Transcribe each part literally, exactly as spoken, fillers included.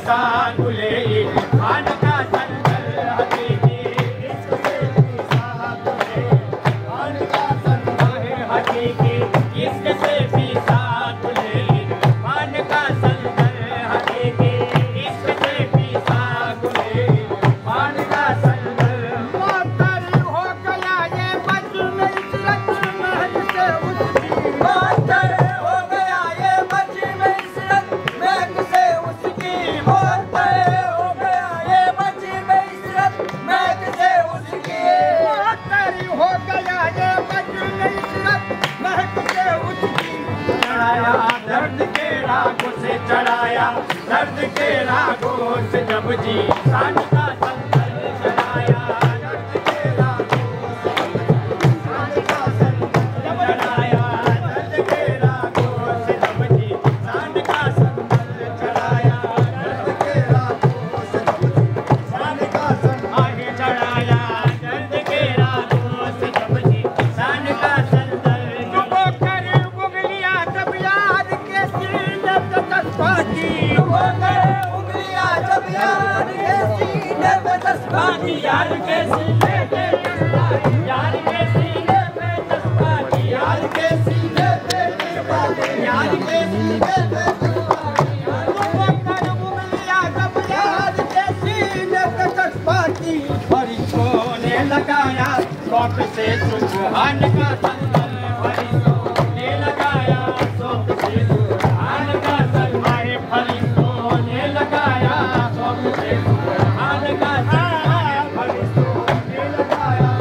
सागुले इरफान का संदल हकीकी, इश्क से भी सागुले इरफान का संदल हकीकी, इश्क से भी सागुले इरफान का संदल हकीकी, इश्क से भी सागुले इरफान का संदल। मोहतर हो गया ये मजनू इशरत महज से उसकी, मोहतर हो गया ये मजनू इशरत महज से उसकी, मोहतर हो गया ये मजनू इशरत महज से उसकी, मोहतर हो गया ये मजनू इशरत महज से उसकी। चढ़ाया दर्द के रागों से, चढ़ाया दर्द के रागों से जब जी शान का संदल चढ़ाया, दर्द के रागों से शान का संदल चढ़ाया, दर्द के रागों से जब जी शान का संदल चढ़ाया, दर्द के रागों से जब जी शान का संदल आगे चढ़ाया, दर्द के रागों से जब जी शान का संदल। डुबो कर उंगलियां जब यार के सीने पे तस्बा की, डुबो कर उंगलियां जब यार के सीने पे तस्बा की, यार के सीने पे तस्बा की, यार के सीने पे तस्बा की, यार के सीने पे तस्बा की, यार के सीने पे तस्बा की। डुबो कर उंगलियां जब यार के सीने पे तस्बा की, फरिश्तों ने लगाया शौक से सुबहान का संदल, फरिश्तों ने लगाया शौक से सुबहान का संदल, फरिश्तों ने लगाया शौक से सुबहान का संदल, फरिश्तों ने लगाया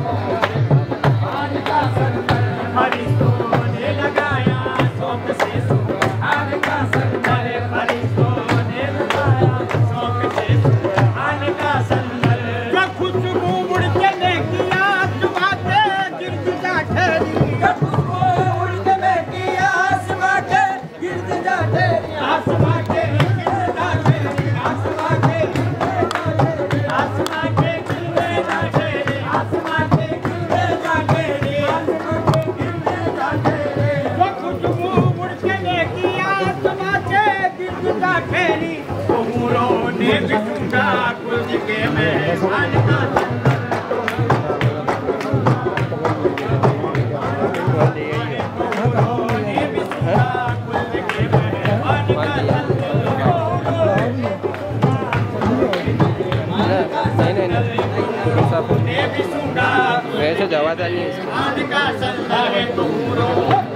सुबहान का संदल, फरिश्तों ने लगाया शौक से सुबहान का संदल, फरिश्तों ने लगाया शौक से सुबहान का संदल। जो खुशबू उड़ के लेके आसमां पे गिरद जा ठहरी, जो खुशबू उड़ के लेके आसमां के गिरद जा ठहरी, आसमां के गिरद जा ठहरी, आसमां के गिरद जा ठहरी, आसमां के गिरद जा ठहरी, आसमां के गिरद जा ठहरी, आसमां के गिरद जा ठहरी। जो खुशबू उड़ के लेके आसमां के गिरद जा ठहरी, तो हूरों ने भी सुना कुछ के मेहमान का संदल, हूरों ने भी सुना कुछ के मेहमान का संदल, ने भी सुना वैसे जवाब आइए मेहमान का संदल है तो हूरों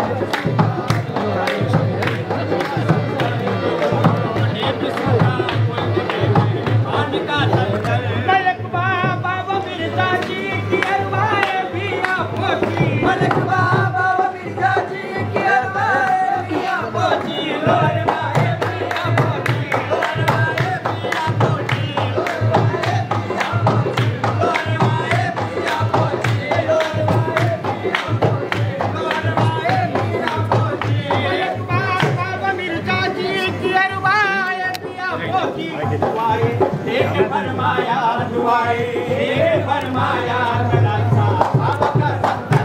ने भी सुना कुछ के मेहमान का संदल। मलक बाबा व मिर्जा जी की अरवाएं भी आपको की, मलक बाबा व मिर्जा जी की अरवाएं भी आपको की, अरवाएं भी आपको की, अरवाएं भी आपको की, अरवाएं भी आपको की, अरवाएं भी आपको की, अरवाएं भी आपको की, अरवाएं भी आपको की। मलक बाबा व मिर्जा जी की अरवाएं भी आपको की, दुआएं देख फरमाया, दुआएं देख फरमाया कलाम साहब का संदल,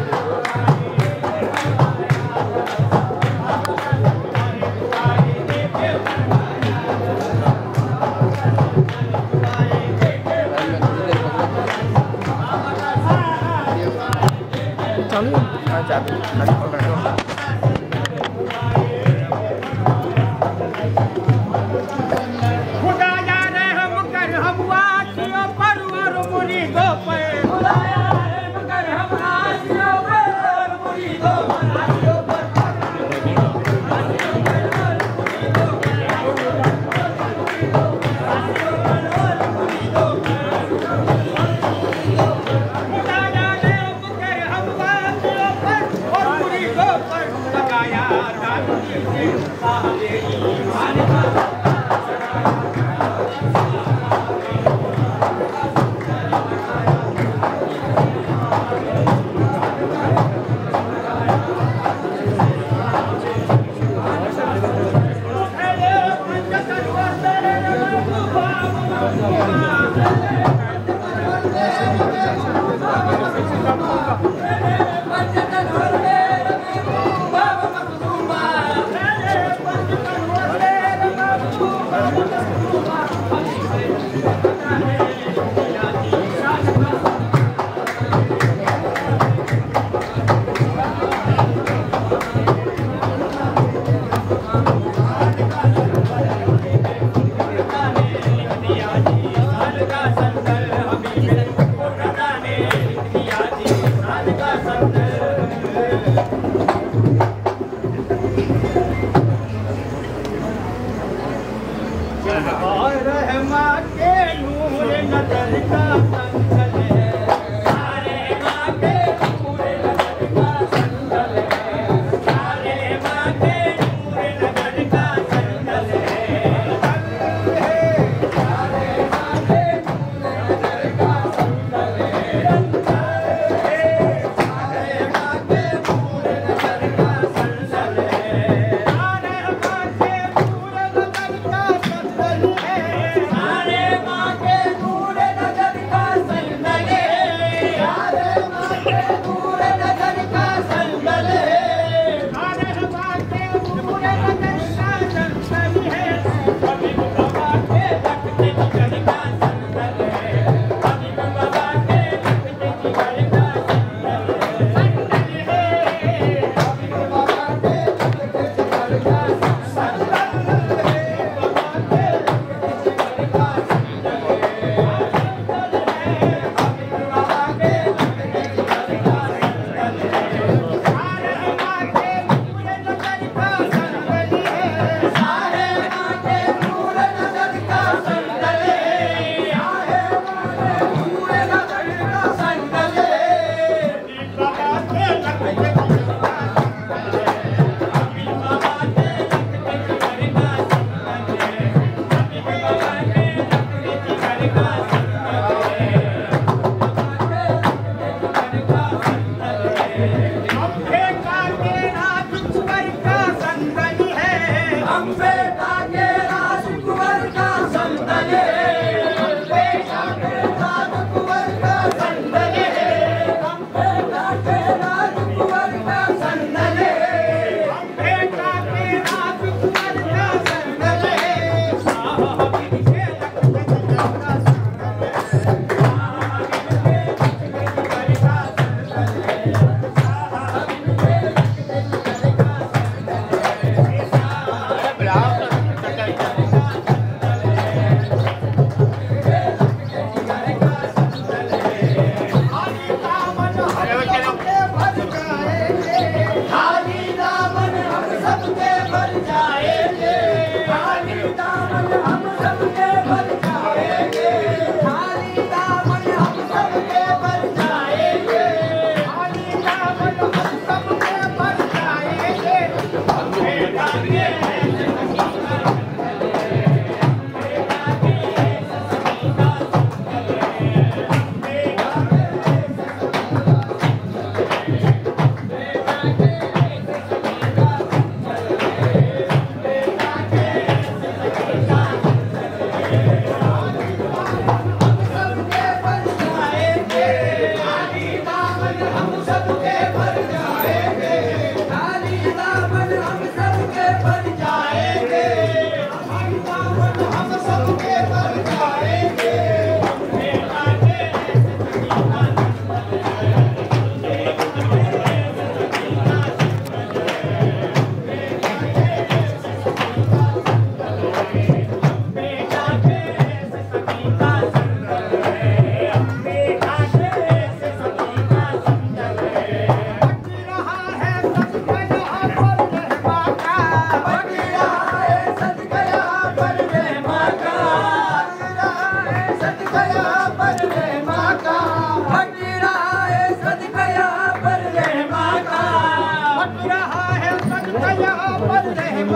दुआएं देख फरमाया, दुआएं देख चालू हाँ चालू खाली पकड़ो। खुदा या रहम कर हम वासियों पर और मुरीदों पर, खुदा या रहम कर हम वासियों पर और मुरीदों पर, वासियों पर खुदा या रहम कर हम वासियों पर और मुरीदों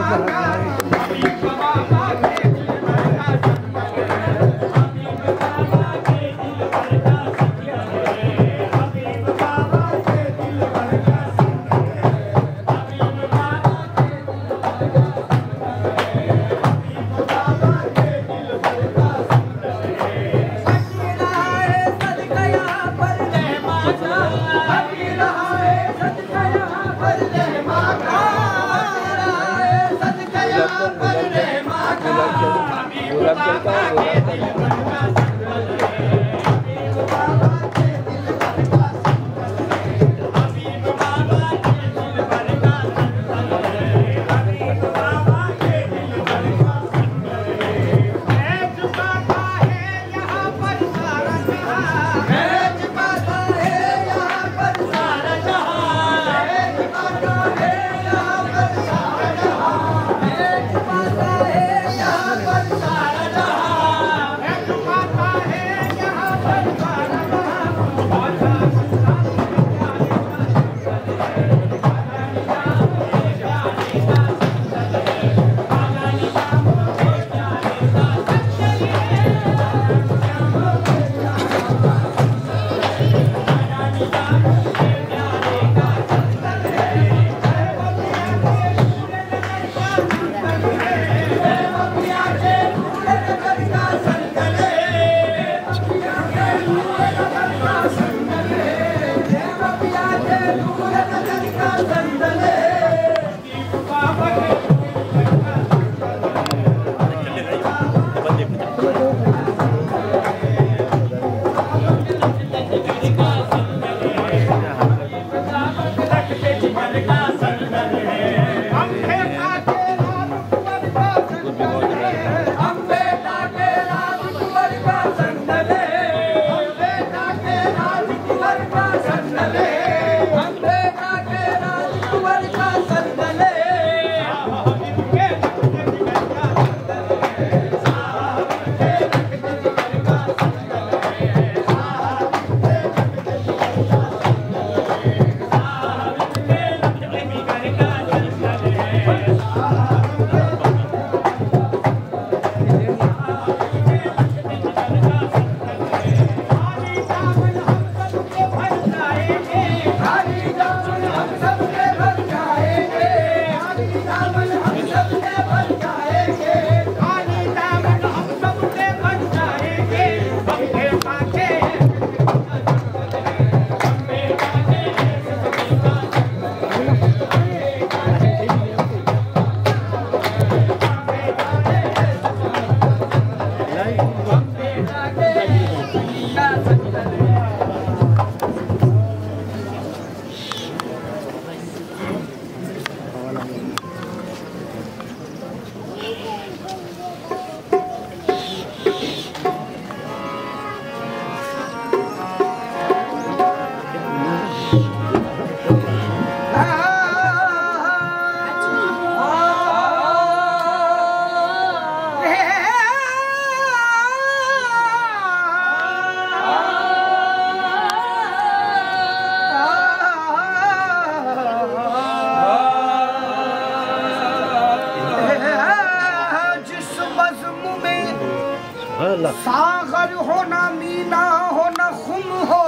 सागर हो ना मीना हो ना खुम हो,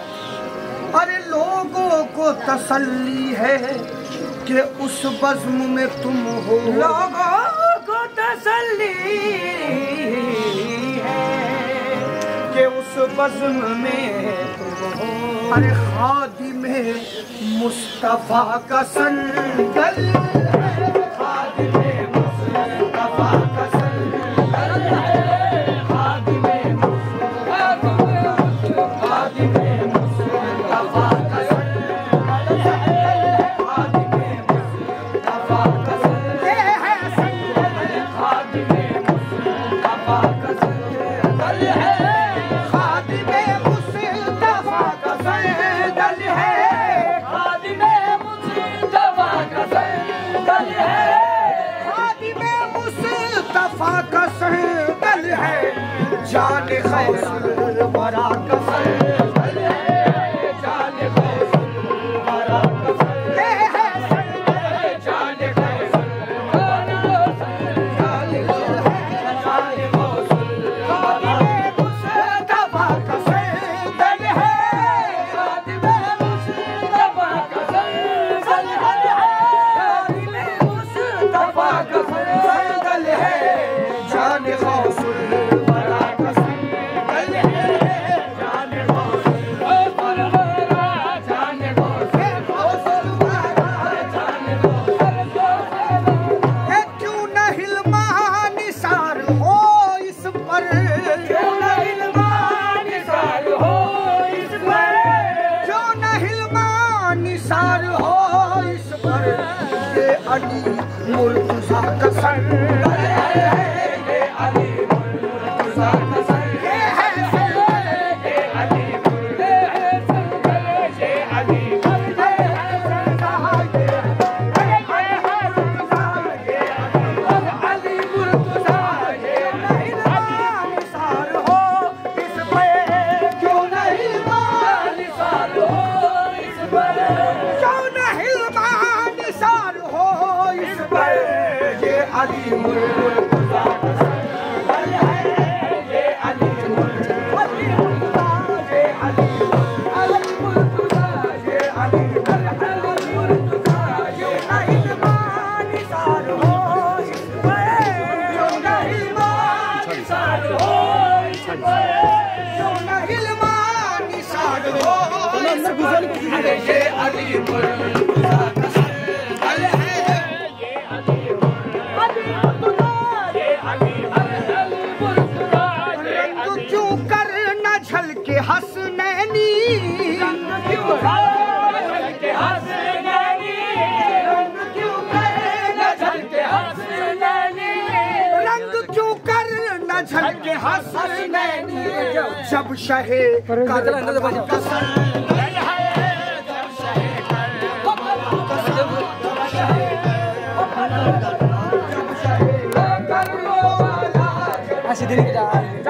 अरे लोगों को तसल्ली है कि उस बज़्म में तुम हो। लोगों को तसल्ली है कि उस बज़्म में तुम हो। अरे खादिमे मुस्तफा का संदल है, खादिमे मुस्तफा का संदल है। जान खैसुल बरा कसल है, जान खैसुल बरा कसल है, जान खैसुल बरा सर ये अली मुर्तज़ा का सर ये है सर ये अली मुर्तज़ा ये अली मुर्तज़ा ये अली मुर्तज़ा ये नहीं निसार हो इस पे क्यों नहीं निसार हो इस पे क्यों नहीं निसार हो इस पे ये अली मुर्तज़ा का सर है ये अली मुर्तज़ा ये अली अली मुर्तज़ा ये अली अली मुर्तज़ा ये नहीं निसार हो इस पे क्यों नहीं निसार हो इस पे क्यों नहीं निसार हो इस पे ये अली मुर्तज़ा का सर है ये अली मुर्तज़ा ये अली अली मुर्तज़ा ये अली क्यों कर न झलके हसनैनी रंग क्यों कर न झलके हसनैनी रंग क्यों कर न झलके हसनैनी रंग क्यों कर न झलके हसनैनी जब शहे करबला का sir Así tiene que estar.